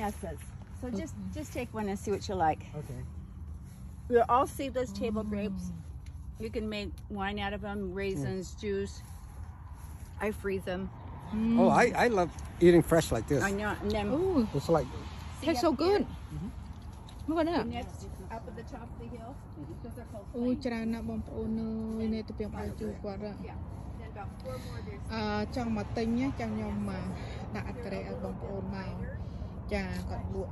Nessas. So just take one and see what you like. Okay. They're all seedless table grapes. You can make wine out of them, raisins, juice. I freeze them. Oh, I love eating fresh like this. I know. And then Ooh, It's like tastes so good. Look at that. next up at the top of the hill, because they're called អូ plains. ច្រើនណាស់បងប្អូននៅនេះទៅពីបាយជូរគាត់ Yeah. Then about 4 more there's ចង់មកទិញចាំខ្ញុំមកដាក់អត្រេឲ្យបងប្អូនមកចាគាត់លក់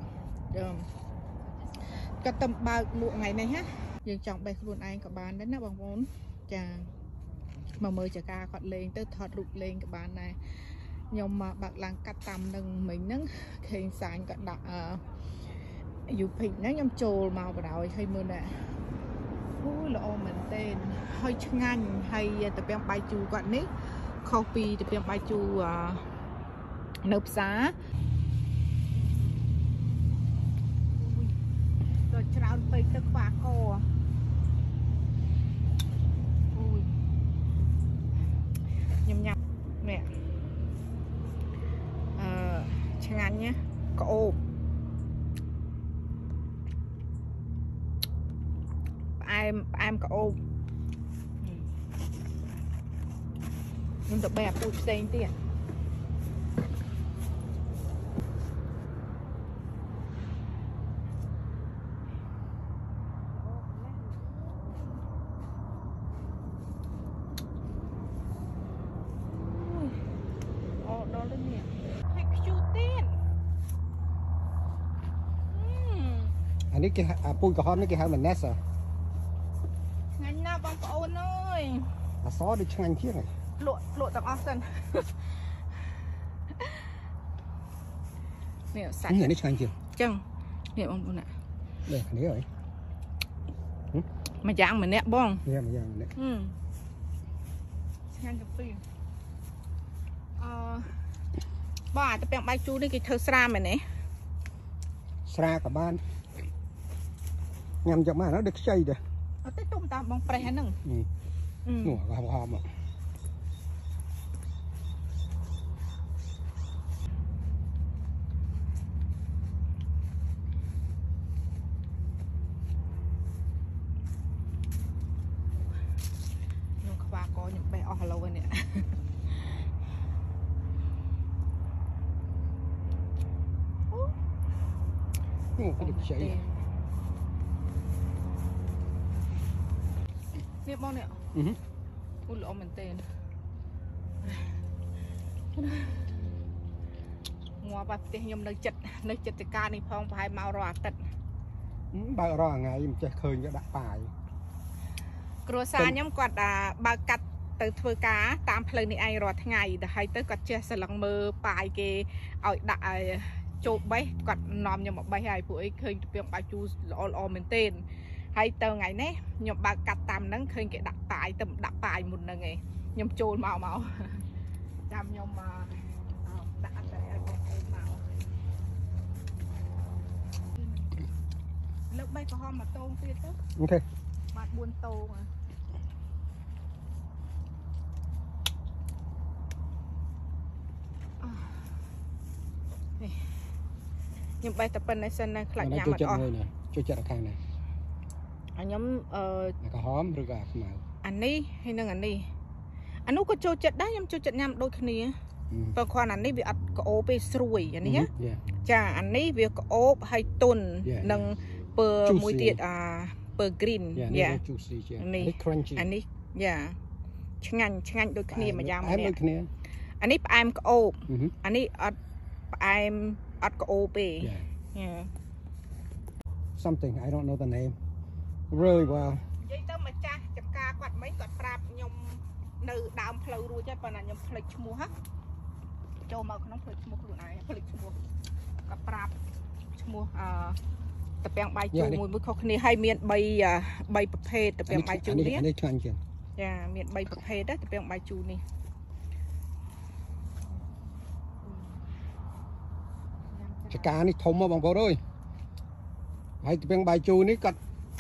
គាត់ទៅបើកលក់ថ្ងៃនេះណាយើងចង់បេះខ្លួនឯងក៏បានដែរណាបងប្អូនចាមកមើលចកាគាត់លេងទៅថតរូបលេងក៏បានដែរខ្ញុំមកបើកឡើងកាត់តាមនឹងមិញហ្នឹងឃើញសាញគាត់ដាក់យូភិកហ្នឹងខ្ញុំចូលមកបដ ாய் ឲ្យមើលណាអូល្អមែនទេហើយឆ្ងាញ់ហើយទៅពីបាយជូរគាត់នេះខុសពីទៅពីបាយជូរនៅផ្សារទៅច្រើនពេកទៅខ្វះកអូយញ៉ាំនេះឆ្ងាញ់ណាក្អូបផ្អែមក្អូបខ្ញុំទៅបេះអាពូជផ្សេងទៀតអូដល់ទៅនេះហើយខ្ជូតទៀតอันนี้ปูกระหอบนี่គេហៅម៉ាណេសឆ្ងាញ់ណាស់បងប្អូនអើយអសដូចឆ្ងាញ់ជាងលក់ទាំងអស់សិននេះសាច់នេះឆ្ងាញ់ជាងចឹងនេះបងប្អូនណានេះគ្នាហើយមួយយ៉ាងម្នាក់បងនេះមួយយ៉ាងនេះឆ្ងាញ់ទៅពីបងអាទៅពាំងបាយជូរនេះគេធ្វើស្រាមែនទេស្រាក៏បានញ៉ាំយកមកដល់ខ្ចីដែរអត់ទេទុំតាមបងប្រេះហ្នឹងនោះក៏ហមមកខ្ញុំខ្វះកខ្ញុំបេះអស់ឡូវនេះនោះគឺខ្ចីនេះបងនេះ អូល្អមែនទេងាប់ផ្ទះខ្ញុំនៅចិត្តចការនេះផងប្រហែលមករាល់អាទិត្យបើរាល់ថ្ងៃមិនចេះឃើញគេដាក់ប៉ាយគ្រួសារខ្ញុំគាត់បើកាត់ទៅធ្វើការតាមផ្លូវនេះឯងរាល់ថ្ងៃទៅហើយទៅគាត់ចេះសឡឹងមើលប៉ាយគេឲ្យដាក់ចូលបេះគាត់នាំខ្ញុំមកបេះហើយពួកអីឃើញទៅពីបាយជូរល្អមែនទេហើយទៅថ្ងៃនេះខ្ញុំបើកាត់តាមហ្នឹងឃើញគេដាក់ប៉ាយទៅដាក់ប៉ាយមុនហ្នឹងឯងខ្ញុំចូលមកចាំខ្ញុំដាក់អត់តែឲ្យបងប្អូនមកលើកបេះក្រហមមកតោងទៀតទៅអូខេបាទ4តោងខ្ញុំបេះតែប៉ុណ្្នេះសិនណាខ្លាចញ៉ាំអត់អស់ជួយចិត្តខាងណាខ្ញុំក្រហមឬក៏ខ្មៅអានេះហើយនឹងអានោះក៏ចូលចិត្តដែរខ្ញុំចូលចិត្តញ៉ាំដូចគ្នាបើគ្រាន់អានេះវាអត់ក្អូបទេស្រួយអានេះចាអានេះវាក្អូបហើយទុននឹងពើមួយទៀតពើ green យ៉ានេះ crunchy អានេះយ៉ាឆ្ងាញ់ដូចគ្នាមួយយ៉ាងអានេះផ្អែមក្អូបអានេះអត់ផ្អែមអត់ក្អូបទេ something I don't know the name really well និយាយទៅម្ចាស់ចំការគាត់មិនគាត់ប្រាប់ខ្ញុំនៅដើមផ្លូវរួចហើយប៉ុន្តែខ្ញុំភ្លេចឈ្មោះហ៎ចូលមកក្នុងភ្លេចឈ្មោះខ្លួនឯងភ្លេចឈ្មោះគាត់ប្រាប់ឈ្មោះតាពាំងបាយជូរមួយខុសគ្នាហើយមាន3ប្រភេទតាពាំងបាយជូរនេះនេះឆ្ងាញ់ជាងចាមាន3ប្រភេទដែរតាពាំងបាយជូរនេះចកានេះធំមកបងប្អូនអើយហើយតាពាំងបាយជូរនេះគាត់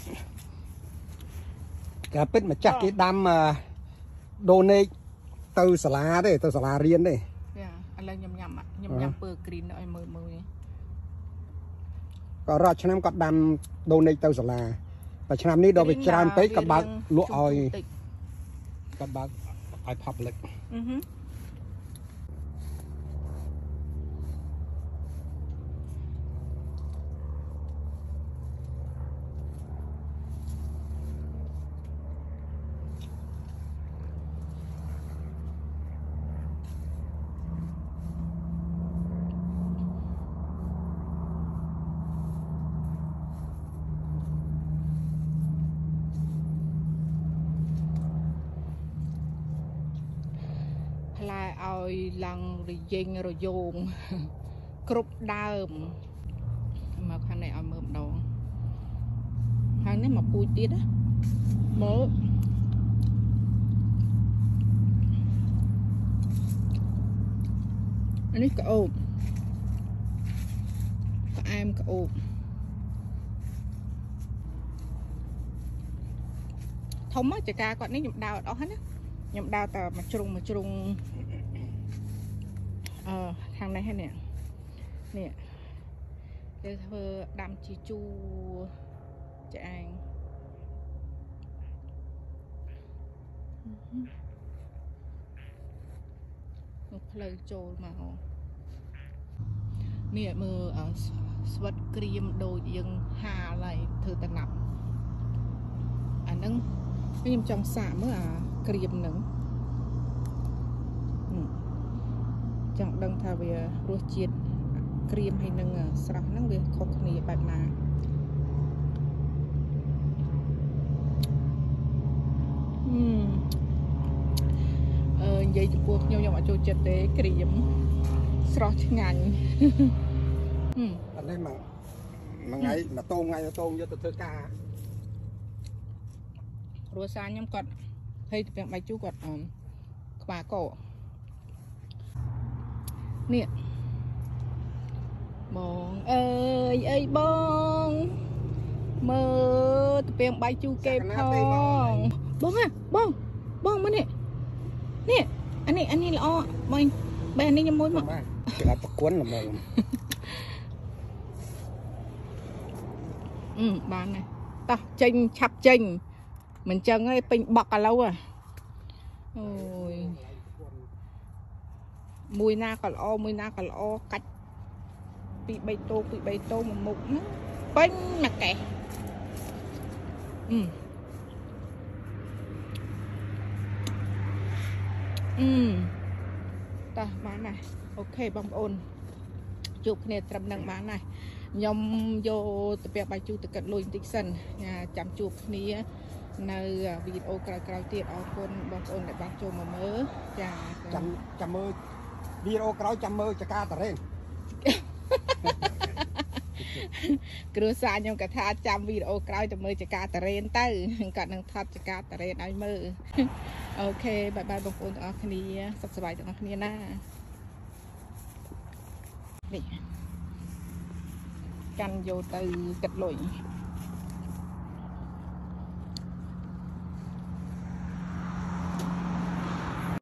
តែពិតម្ចាស់គេដាំdonate ទៅសាលាទេទៅសាលារៀនទេចាឥឡូវខ្ញុំញ៉ាំពើ green ឲ្យមើលក៏រត់ឆ្នាំគាត់ដាំដូនេតទៅសាលាតែឆ្នាំនេះដល់វាច្រើនពេកគាត់បើកលក់ឲ្យគាត់បើកឲ្យ public ផ្លែឲ្យឡើងរយេងរយោងគ្រប់ដើមមកខាងនេះឲ្យមើលម្ដងខាងនេះមកពូជទៀតណាមើលអានេះក្អូបផ្អែមក្អូបធំមកចកាគាត់នេះខ្ញុំដៅអត់អស់ហ្នឹងណាខ្ញុំដើរតែមកជ្រុងខាងនេះហ្នឹងនេះគេធ្វើដាំជីជូចាឯងមកផ្លូវចូលមកនេះមើលស្វិតក្រៀមដូចយើងហាលហើយធ្វើតំណាប់អាហ្នឹងខ្ញុំចង់សាកមើលអាក្រៀមហ្នឹងចង់ដឹងថាវារសជាតិក្រៀមហើយនឹងស្រស់ហ្នឹងវាខុសគ្នាបែបណានិយាយចំពោះខ្ញុំអត់ចូលចិត្តទេក្រៀមស្រស់ឆ្ងាញ់អត់ទេមកថ្ងៃមកតោងយកទៅធ្វើការគ្រួសារខ្ញុំគាត់ហើយទៅបាយជូរគាត់ក្បាលកនេះបងអើយបងមើលទៅពេលបាយជូរគេផងបងមកនេះអានេះល្អបងបែរនេះខ្ញុំមួយមកគេដាក់ប្រគន់ល្មមបានណាតោះចេញឆាប់ចេញមិនចឹងទេពេញបក់ឥឡូវអូយមួយណាក៏ល្អកាច់ពី3តោមួយមុខហ្នឹងពេញមួយកេះតោះបានណាអូខេបងប្អូនជួបគ្នាត្រឹមនឹងបានណាខ្ញុំយកទៅពាក់បាយជូរទៅកាត់លុយបន្តិចសិនចាំជួបគ្នានៅវីដេអូក្រោយៗទៀតអរគុណបងប្អូនដែលបានចូលមកមើលចាចាំមើលវីដេអូក្រោយចាំមើលចកាតារ៉េនគ្រួសារខ្ញុំក៏ថាចាំវីដេអូក្រោយទៅមើលចកាតារ៉េនទៅគាត់នឹងថតចកាតារ៉េនឲ្យមើលអូខេបាយបងប្អូនទាំងអស់គ្នាសុខសប្បាយទាំងអស់គ្នាណានេះកាន់យកទៅកាត់លុយ